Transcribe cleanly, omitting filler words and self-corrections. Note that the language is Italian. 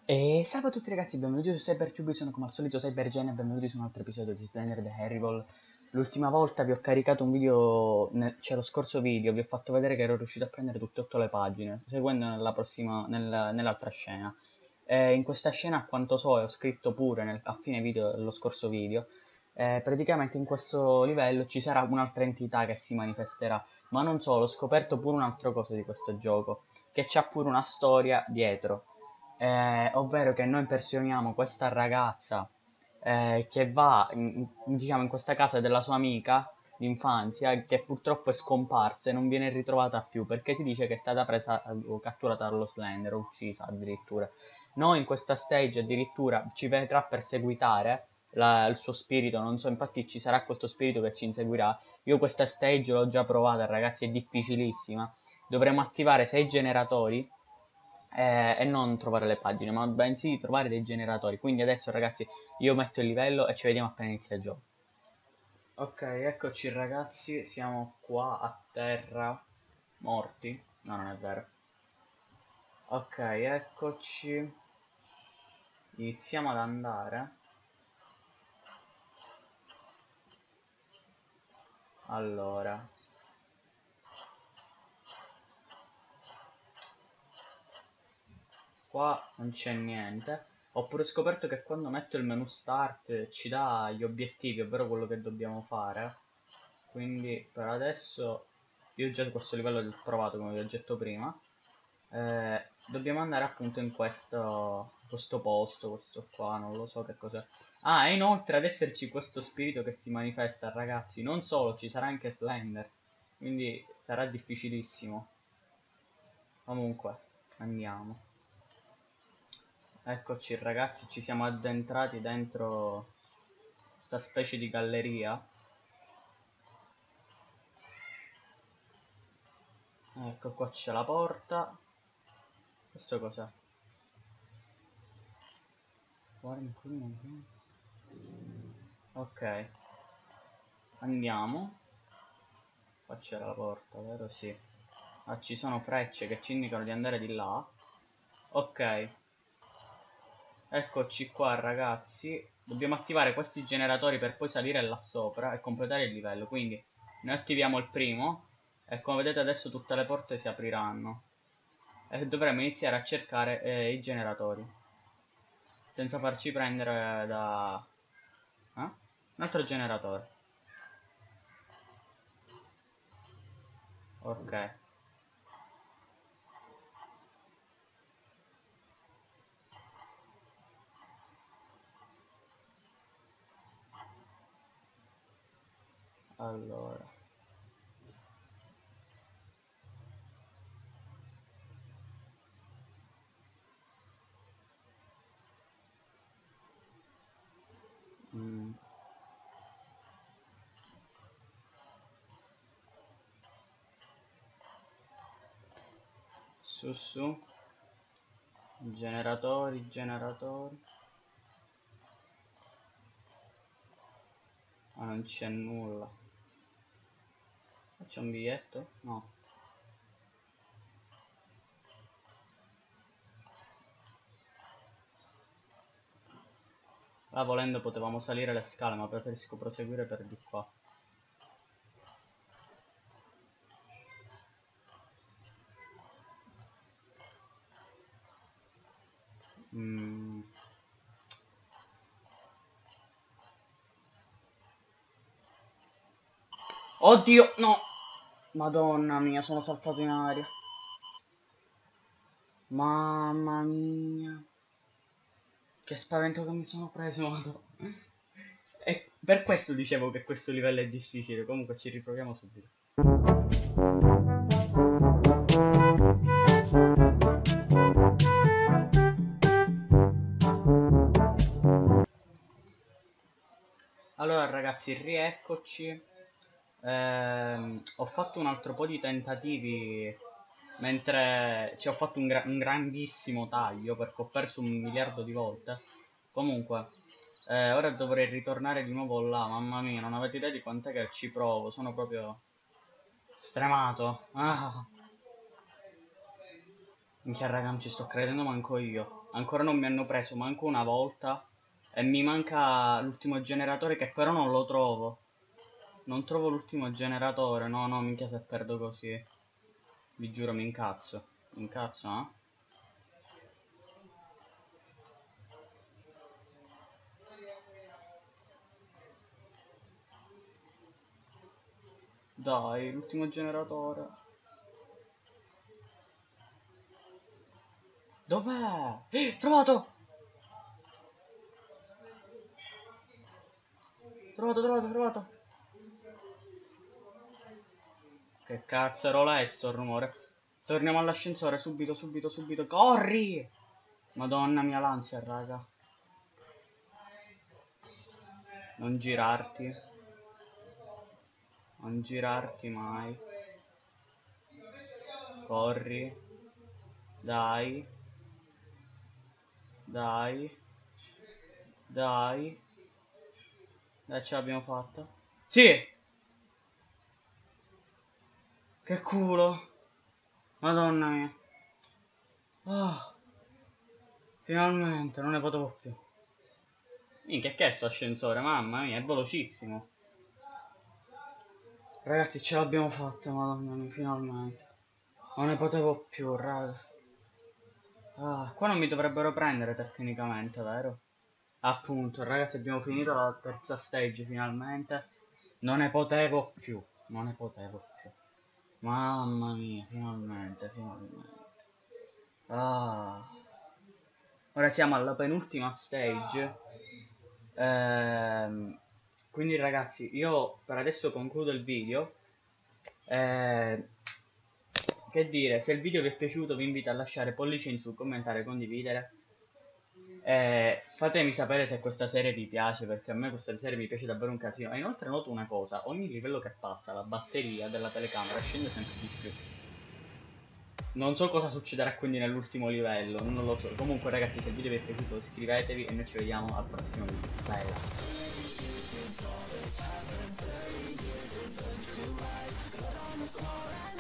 E salve a tutti ragazzi, benvenuti su CyberTube, sono come al solito CyberGen e benvenuti su un altro episodio di Slender the Harryroll. L'ultima volta vi ho caricato un video, lo scorso video, vi ho fatto vedere che ero riuscito a prendere tutte e 8 le pagine, seguendo nell'altra scena. E in questa scena, a quanto so, e ho scritto pure a fine video dello scorso video, praticamente in questo livello ci sarà un'altra entità che si manifesterà, ma non solo, ho scoperto pure un'altra cosa di questo gioco, che c'ha pure una storia dietro, ovvero che noi impersoniamo questa ragazza che va diciamo in questa casa della sua amica d'infanzia che purtroppo è scomparsa e non viene ritrovata più perché si dice che è stata presa o catturata dallo Slender o uccisa addirittura. Noi in questa stage addirittura ci vedrà perseguitare il suo spirito, non so, infatti ci sarà questo spirito che ci inseguirà. Io questa stage l'ho già provata ragazzi, è difficilissima. Dovremo attivare 6 generatori e non trovare le pagine, ma bensì trovare dei generatori. Quindi adesso ragazzi io metto il livello e ci vediamo appena inizia il gioco. Ok, eccoci ragazzi, siamo qua a terra, morti. No, non è vero. Ok, eccoci. Iniziamo ad andare. Allora, qua non c'è niente. Ho pure scoperto che quando metto il menu start ci dà gli obiettivi, ovvero quello che dobbiamo fare. Quindi per adesso io già questo livello l'ho provato come vi ho detto prima. Dobbiamo andare appunto in questo posto, questo qua, non lo so che cos'è. Ah, e inoltre ad esserci questo spirito che si manifesta, ragazzi, non solo, ci sarà anche Slender. Quindi sarà difficilissimo. Comunque, andiamo. Eccoci ragazzi, ci siamo addentrati dentro questa specie di galleria. Ecco qua c'è la porta. Questo cos'è? Guarda qui ok, andiamo. Qua c'era la porta, vero? Sì. Ah, ci sono frecce che ci indicano di andare di là. Ok, eccoci qua ragazzi. Dobbiamo attivare questi generatori per poi salire là sopra e completare il livello. Quindi noi attiviamo il primo e come vedete adesso tutte le porte si apriranno. E dovremo iniziare a cercare i generatori. Senza farci prendere da... Un altro generatore. Ok. Allora. Mm. Su su. Generatori, generatori. Ma non c'è nulla. C'è un biglietto? No. Là volendo potevamo salire le scale, ma preferisco proseguire per di qua. Mm. Oddio, no! Madonna mia, sono saltato in aria. Mamma mia. Che spavento che mi sono preso, madonna. E per questo dicevo che questo livello è difficile. Comunque ci riproviamo subito. Allora ragazzi, rieccoci. Ho fatto un altro po' di tentativi mentre ci ho fatto un grandissimo taglio perché ho perso 1 miliardo di volte. Comunque, ora dovrei ritornare di nuovo là. Mamma mia, non avete idea di quant'è che ci provo. Sono proprio stremato. Ah, Minchia raga, non ci sto credendo manco io. Ancora non mi hanno preso manco una volta. E mi manca l'ultimo generatore che però non lo trovo. Non trovo l'ultimo generatore. No, no, minchia se perdo così. Vi giuro mi incazzo. Mi incazzo, eh? Dai, l'ultimo generatore. Dov'è? Trovato! Trovato. Che cazzarola è sto rumore? Torniamo all'ascensore, subito. Corri! Madonna mia l'ansia, raga. Non girarti. Non girarti mai. Corri. Dai. Dai. Dai. Dai, ce l'abbiamo fatta. Sì! Che culo. Madonna mia. Ah, finalmente, non ne potevo più. Minchia, che è sto ascensore? Mamma mia, è velocissimo. Ragazzi, ce l'abbiamo fatta, madonna mia, finalmente. Non ne potevo più, raga. Ah, qua non mi dovrebbero prendere tecnicamente, vero? Appunto, ragazzi, abbiamo finito la terza stage finalmente. Non ne potevo più. Mamma mia, finalmente. Ah. Ora siamo alla penultima stage. Quindi ragazzi, io per adesso concludo il video. Che dire, se il video vi è piaciuto vi invito a lasciare pollice in su, commentare, condividere. Fatemi sapere se questa serie vi piace, perché a me questa serie mi piace davvero un casino. E inoltre noto una cosa, ogni livello che passa la batteria della telecamera scende sempre di più. Non so cosa succederà quindi nell'ultimo livello, non lo so. Comunque ragazzi, se il video vi è piaciuto iscrivetevi e noi ci vediamo al prossimo video. Bella.